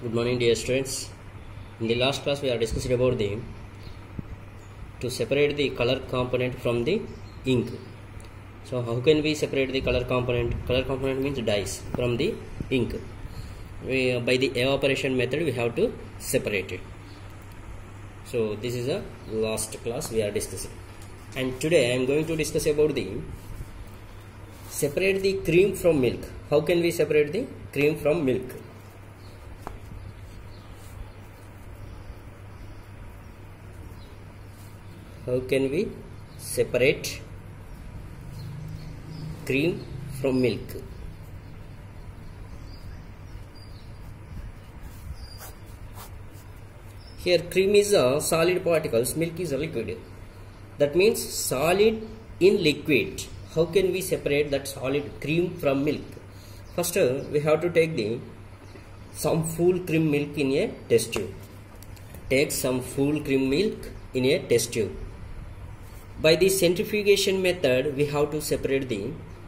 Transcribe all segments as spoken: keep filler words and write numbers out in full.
Good morning, dear students. In the last class, we are discussing about the to separate the color component from the ink. So, how can we separate the color component? Color component means dyes from the ink. We, by the evaporation method, we have to separate it. So, this is the last class we are discussing, and today I am going to discuss about the separate the cream from milk. How can we separate the cream from milk? How can we separate cream from milk? Here cream is a solid particles, milk is a liquid. That means solid in liquid. How can we separate that solid cream from milk? First uh, we have to take the some full cream milk in a test tube. Take some full cream milk in a test tube. By the centrifugation method, we have to separate the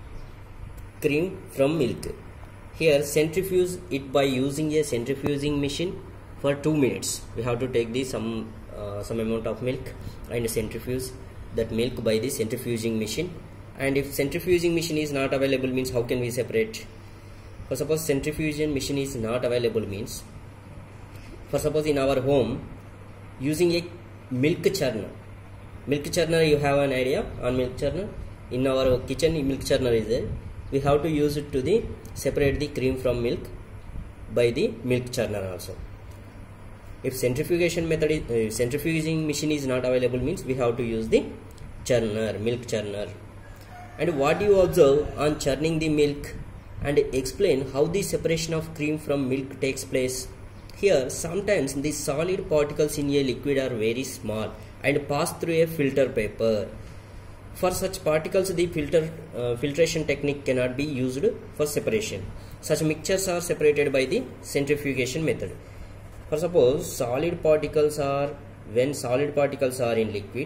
cream from milk. Here centrifuge it by using a centrifuging machine for two minutes. We have to take the some uh, some amount of milk and centrifuge that milk by the centrifuging machine. And if centrifuging machine is not available, means how can we separate? For suppose centrifugation machine is not available, means for suppose in our home using a milk churner. Milk churner, you have an idea on milk churner? In our kitchen, milk churner is there. We have to use it to the separate the cream from milk by the milk churner also. If centrifugation method is, uh, centrifuging machine is not available, means we have to use the churner, milk churner. And what do you observe on churning the milk, and explain how the separation of cream from milk takes place? Here sometimes the solid particles in a liquid are very small and pass through a filter paper. For such particles, the filter uh, filtration technique cannot be used for separation. Such mixtures are separated by the centrifugation method. For suppose solid particles are, when solid particles are in liquid,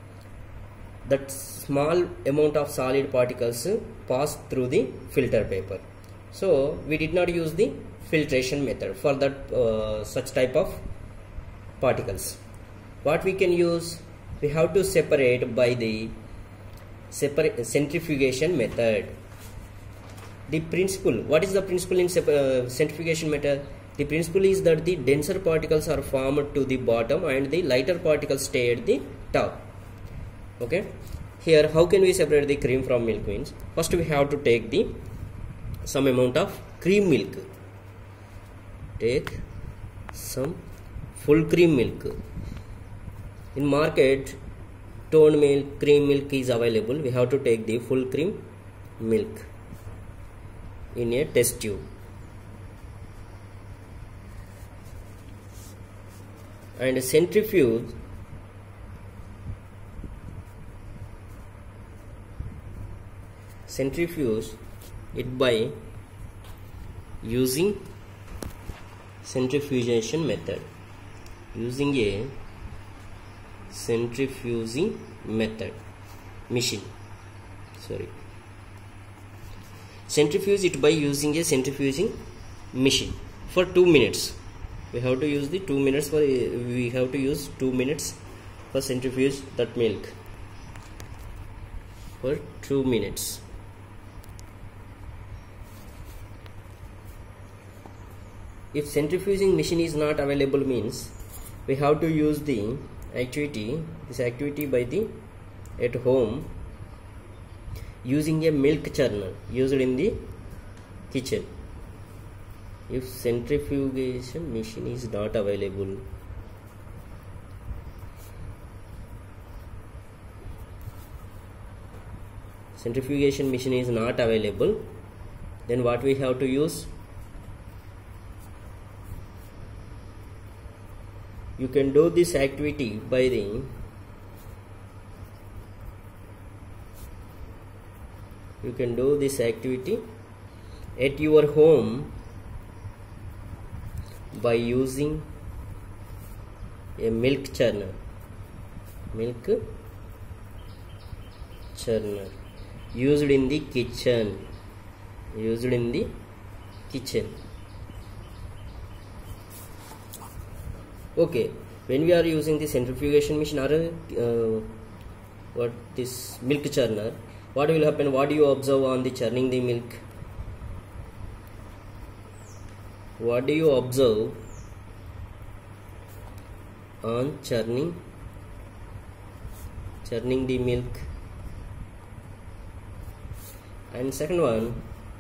that small amount of solid particles pass through the filter paper. So we did not use the filtration method for that uh, such type of particles. What we can use? We have to separate by the separate centrifugation method. The principle, what is the principle in uh, centrifugation method? The principle is that the denser particles are formed to the bottom and the lighter particles stay at the top. Okay. Here how can we separate the cream from milk? Means first we have to take the some amount of cream milk. Take some full cream milk. In market, toned milk, cream milk is available. We have to take the full cream milk in a test tube. And centrifuge centrifuge it by using centrifugation method. Using a centrifuging method machine. Sorry. Centrifuge it by using a centrifuging machine for two minutes. We have to use the two minutes for we have to use two minutes for centrifuge that milk for two minutes. If centrifuging machine is not available, means we have to use the activity, this activity by the at home using a milk churner used in the kitchen. If centrifugation machine is not available, centrifugation machine is not available, then what we have to use? You can do this activity by the you can do this activity at your home by using a milk churner milk churner used in the kitchen used in the kitchen Okay, when we are using the centrifugation machine or uh, what this milk churner, what will happen? What do you observe on the churning the milk? What do you observe on churning churning the milk? And second one,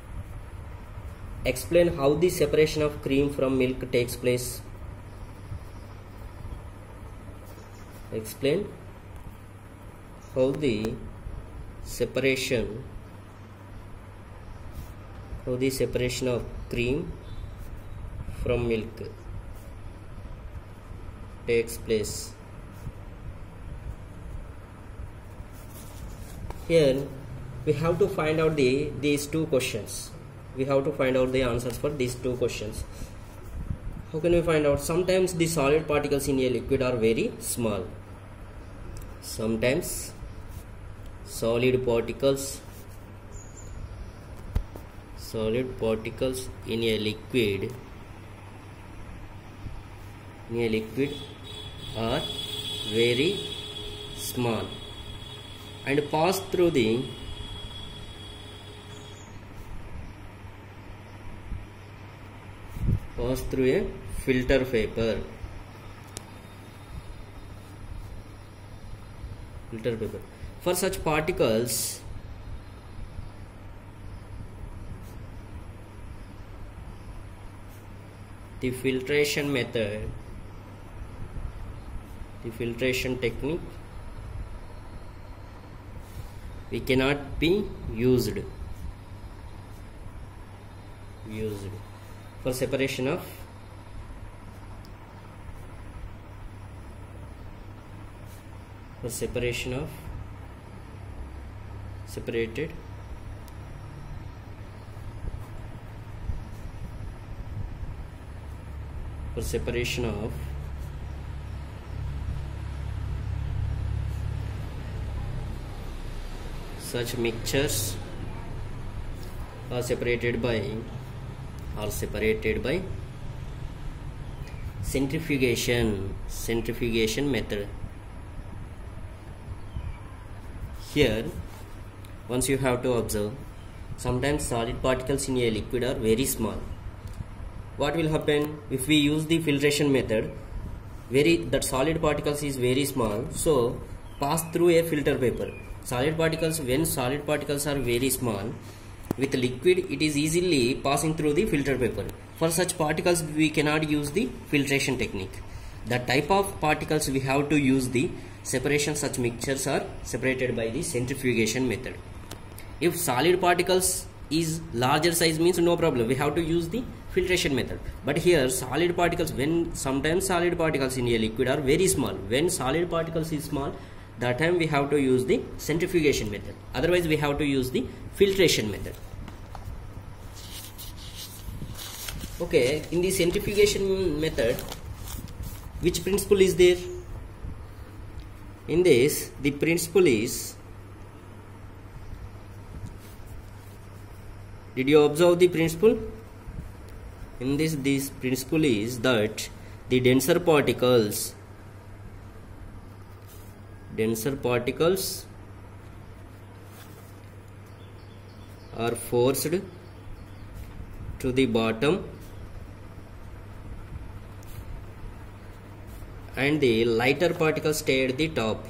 explain how the separation of cream from milk takes place. Explain how the separation how the separation of cream from milk takes place. Here we have to find out the these two questions. We have to find out the answers for these two questions. How can we find out? Sometimes the solid particles in a liquid are very small. Sometimes solid particles solid particles in a liquid in a liquid are very small and pass through the pass through a filter paper filter paper. For such particles, the filtration method, the filtration technique, we cannot be used used for separation of for separation of separated for separation of such mixtures are separated by are separated by centrifugation centrifugation method. Here once you have to observe, sometimes solid particles in a liquid are very small. What will happen if we use the filtration method? Very that solid particles is very small, so pass through a filter paper. Solid particles, when solid particles are very small, with liquid it is easily passing through the filter paper. For such particles we cannot use the filtration technique. The type of particles we have to use the separation, such mixtures are separated by the centrifugation method. If solid particles is larger size, means no problem, we have to use the filtration method. But here solid particles, when sometimes solid particles in a liquid are very small, when solid particles is small, that time we have to use the centrifugation method, otherwise we have to use the filtration method. Okay, in the centrifugation method, which principle is there? In this, the principle is, did you observe the principle? In this, this principle is that the denser particles denser particles are forced to the bottom and the lighter particles stay at the top,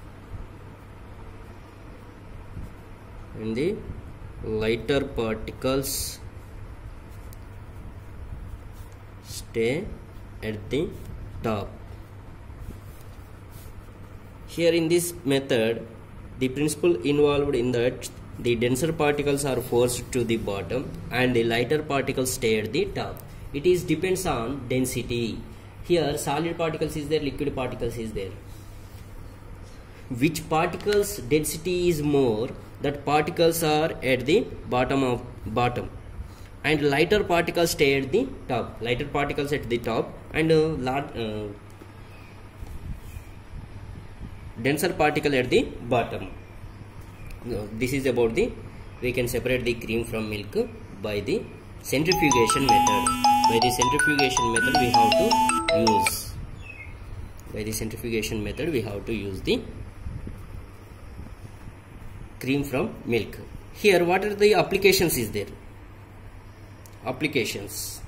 and the lighter particles stay at the top. Here in this method, the principle involved in that the denser particles are forced to the bottom and the lighter particles stay at the top. It is depends on density. Here solid particles is there, liquid particles is there. Which particles density is more, that particles are at the bottom of bottom, and lighter particles stay at the top. Lighter particles at the top and uh, large uh, denser particle at the bottom. This is about the, we can separate the cream from milk by the centrifugation method. By the centrifugation method we have to use. By the centrifugation method, we have to use the cream from milk. Here, what are the applications is there? Applications.